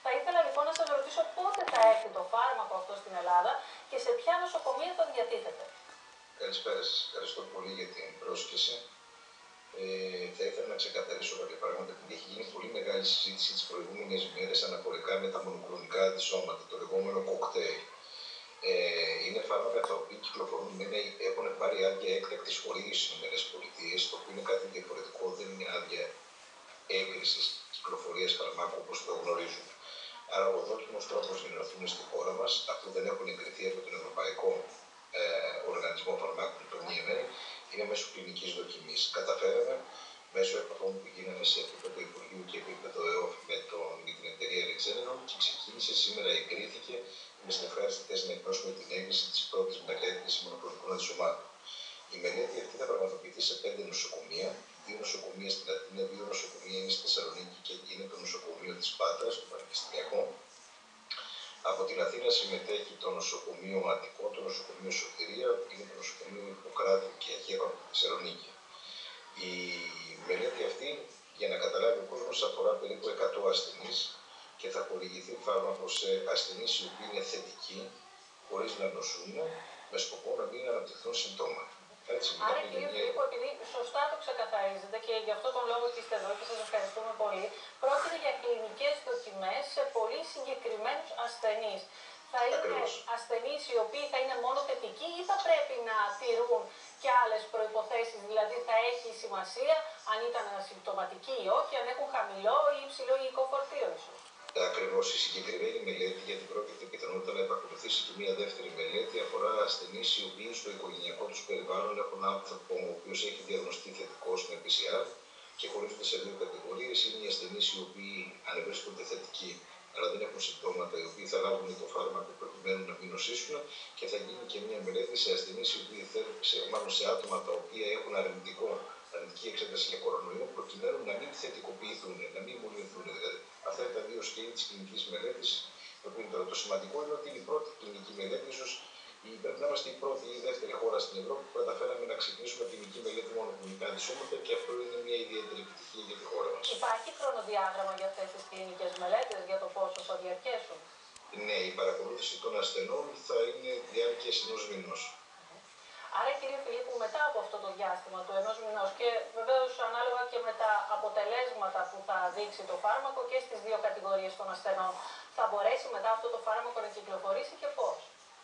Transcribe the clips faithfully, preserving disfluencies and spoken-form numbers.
Θα ήθελα λοιπόν να σας ρωτήσω πότε θα έρθει το φάρμακο αυτό στην Ελλάδα και σε ποια νοσοκομεία θα διατίθεται. Καλησπέρα σας. Ευχαριστώ πολύ για την πρόσκληση. Ε, θα ήθελα να ξεκαθαρίσω κάποια πράγματα, επειδή έχει γίνει πολύ μεγάλη συζήτηση τις προηγούμενες μέρες αναφορικά με τα μονοκλονικά αντισώματα, το λεγόμενο κοκτέιλ. Ε, είναι φάρμακα τα οποία κυκλοφορούν, έχουν πάρει άδεια έκτακτης χορήγησης στις ΗΠΑ, το οποίο είναι κάτι διαφορετικό, δεν είναι άδεια έγκρισης κυκλοφορίας φαρμάκου όπως το γνωρίζουμε. Άρα, ο δόκιμος τρόπος να ενωθούν στη χώρα μας, αφού δεν έχουν εγκριθεί από τον Ευρωπαϊκό ε, Οργανισμό Φαρμάκων, τον ι εμ έι, είναι μέσω κλινικής δοκιμής. Καταφέραμε μέσω επαφών που γίνανε σε επίπεδο Υπουργείου και επίπεδο ΕΟΦ με, τον, με την εταιρεία Regeneron και ξεκίνησε σήμερα, εγκρίθηκε. Είμαι στην ευχάριστη θέση να εκδώσουμε την έγκριση της πρώτης μελέτης μονοκλονικών αντισωμάτων. Η μελέτη αυτή θα πραγματοποιηθεί σε πέντε νοσοκομεία. Δύο νοσοκομεία στην Αθήνα, δύο νοσοκομεία είναι στη Θεσσαλονίκη και είναι το νοσοκομείο της Πάτρας, το Πανεπιστημιακό. Από την Αθήνα συμμετέχει το νοσοκομείο Αττικό, το νοσοκομείο Σωτηρία, είναι το νοσοκομείο Ιπποκράτου και Αγία στη Θεσσαλονίκη. Η μελέτη αυτή, για να καταλάβει ο κόσμος, αφορά περίπου εκατό ασθενείς και θα χορηγηθεί φάρμακο σε ασθενείς οι οποίοι είναι θετικοί, χωρίς να νοσούν, με σκοπό να μην αναπτυχθούν συμπτώματα. Έτσι, άρα, κύριε Φιλίππο, επειδή σωστά το ξεκαθαρίζετε και γι' αυτό τον λόγο είστε εδώ και σας ευχαριστούμε πολύ, πρόκειται για κλινικές δοκιμές σε πολύ συγκεκριμένους ασθενείς. Θα είναι Ακριβώς. ασθενείς οι οποίοι θα είναι μόνο θετικοί ή θα πρέπει να τηρούν και άλλες προϋποθέσεις, δηλαδή θα έχει σημασία αν ήταν ασυμπτωματικοί ή όχι, αν έχουν χαμηλό ή υψηλό υλικό φορτίο ίσως. Ακριβώς, η συγκεκριμένη μελέτη, γιατί πρόκειται πιθανότητα να επακολουθήσει και μια δεύτερη μελέτη, αφορά ασθενείς οι οποίοι στο οικογενειακό τους περιβάλλον έχουν άνθρωπο ο οποίος έχει διαγνωστεί θετικός με πι σι αρ και χωρίζονται σε δύο κατηγορίες. Είναι οι ασθενείς οι οποίοι ανεβρίσκονται θετικοί, αλλά δεν έχουν συμπτώματα, οι οποίοι θα λάβουν το φάρμακο προκειμένου να μην νοσήσουν, και θα γίνει και μια μελέτη σε ασθενείς οι οποίοι θέλουν, σε, μάλλον σε άτομα τα οποία έχουν αρνητικό, αρνητική εξέταση για κορονοϊό, προκειμένου να μην θετικοποιηθούν, να μην μολυνθούν. Δηλαδή, αυτά είναι τα δύο σκέλη της κλινικής μελέτης. Το, το σημαντικό είναι ότι είναι η πρώτη κλινική μελέτη, ίσως πρέπει να είμαστε η πρώτη ή η δεύτερη χώρα στην Ευρώπη που καταφέραμε να ξεκινήσουμε κλινική μελέτη μονοκλονικά αντισώματα, και αυτό είναι μια ιδιαίτερη επιτυχία για τη χώρα μας. Υπάρχει χρονοδιάγραμμα για αυτές τις κλινικές μελέτες, για το πόσο θα διαρκέσουν? Ναι, η παρακολούθηση των ασθενών θα είναι διάρκεια ενός μηνός. Άρα, κύριε Φιλίππου, μετά από αυτό το διάστημα του ενός μηνός και βεβαίως ανάλογα και με τα αποτελέσματα που θα δείξει το φάρμακο και στις δύο κατηγορίες των ασθενών, θα μπορέσει μετά αυτό το φάρμακο να κυκλοφορήσει και πώς?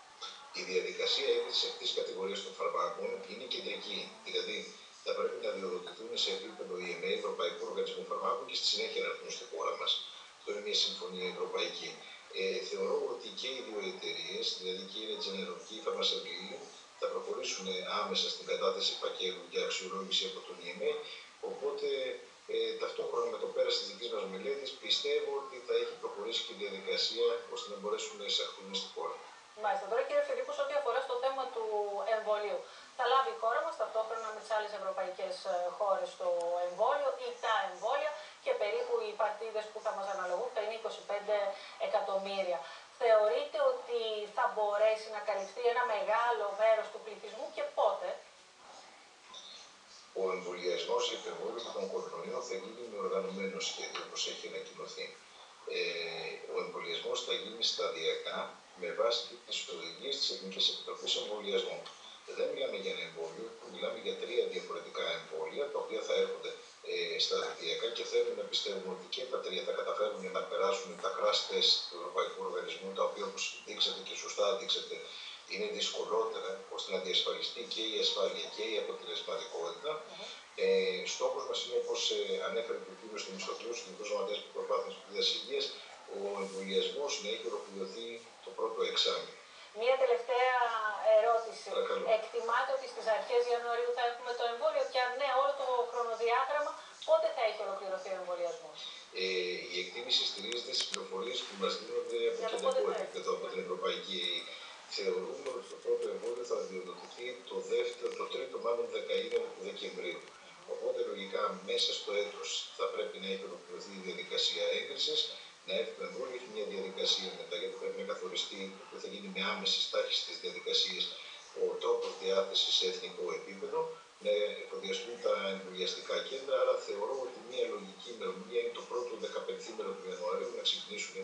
Η διαδικασία έγκρισης αυτής της κατηγορίας των φαρμάκων είναι κεντρική. Δηλαδή, θα πρέπει να διοδοτηθούν σε επίπεδο ι εμ έι, Ευρωπαϊκού Οργανισμού Φαρμάκων, και στη συνέχεια να έρθουν στη χώρα μας. Αυτό είναι μια συμφωνία ευρωπαϊκή. Ε, θεωρώ ότι και οι δύο εταιρείες, δηλαδή και η Regeneron και η Pharmaceutical, θα προχωρήσουν άμεσα στην κατάθεση φακέλου για αξιολόγηση από τον ι εμ έι. Οπότε, ε, ταυτόχρονα με το πέρας της δικής μας μελέτης, πιστεύω ότι θα έχει προχωρήσει και η διαδικασία ώστε να μπορέσουν να εισαχθούν στη χώρα. Μάλιστα. Τώρα, κύριε Φιλίππου, σε ό,τι αφορά στο θέμα του εμβολίου, θα λάβει η χώρα μας ταυτόχρονα με τις άλλες ευρωπαϊκές χώρες το εμβόλιο ή τα εμβόλια, και περίπου οι παρτίδες που θα μας αναλογούν θα είναι είκοσι πέντε εκατομμύρια. Θεωρείτε ότι θα μπορέσει να καλυφθεί ένα μεγάλο μέρος του πληθυσμού και πότε? Ο εμβολιασμός για το εμβόλιο των κορονοϊών θα γίνει με οργανωμένο σχέδιο, όπως έχει ανακοινωθεί. Ε, ο εμβολιασμός θα γίνει σταδιακά με βάση τις οδηγίες της Εθνικής Επιτροπής Εμβολιασμού. Δεν μιλάμε για ένα εμβόλιο, μιλάμε για τρία διαφορετικά εμβόλια, τα οποία θα έρχονται ε, σταδιακά, και θέλουμε να πιστεύουμε ότι και τα τρία θα καταφέρουν να περάσουν τα crash test του Ευρωπαϊκού Οργανισμού, τα οποία, όπως δείξατε και σωστά δείξατε, είναι δυσκολότερα ώστε να διασφαλιστεί και η ασφάλεια και η αποτελεσματικότητα. Mm-hmm. Ε, στόχος μας είναι, όπως ε, ανέφερε και ο κ. Θεμιστοκλέους, Γενικός Γραμματέας του Προσπάθειας Σπουδαίας Υγείας, ο εμβολιασμός να έχει ολοκληρωθεί το πρώτο εξάμηνο. Μία τελευταία ερώτηση. Παρακαλώ. Εκτιμάτε ότι στις αρχές Ιανουαρίου θα έχουμε το εμβόλιο, και αν ναι, όλο το χρονοδιάγραμμα, πότε θα έχει ολοκληρωθεί ο εμβολιασμός? Ε, η εκτίμηση στηρίζεται στις πληροφορίες που μας δίνονται από το κεντρικό επίπεδο, από την Ευρωπαϊκή. Θεωρούμε ότι το πρώτο εμβόλιο θα διοδοτηθεί το, δεύτερο, το τρίτο μάλλον δεκαήμερο του Δεκεμβρίου. Οπότε, λογικά, μέσα στο έτος θα πρέπει να έχει ολοκληρωθεί η διαδικασία έγκρισης, να έρθει το εμβόλιο, έχει μια διαδικασία μετά, γιατί πρέπει να καθοριστεί, που θα γίνει με άμεση στάχυση της διαδικασίας, ο τρόπος διάθεσης σε εθνικό επίπεδο, να εφοδιαστούν τα εμβολιαστικά κέντρα. Άρα, θεωρώ ότι μια λογική ημερομηνία είναι το πρώτο δεκαπενθήμερο του Ιανουαρίου να ξεκινήσουν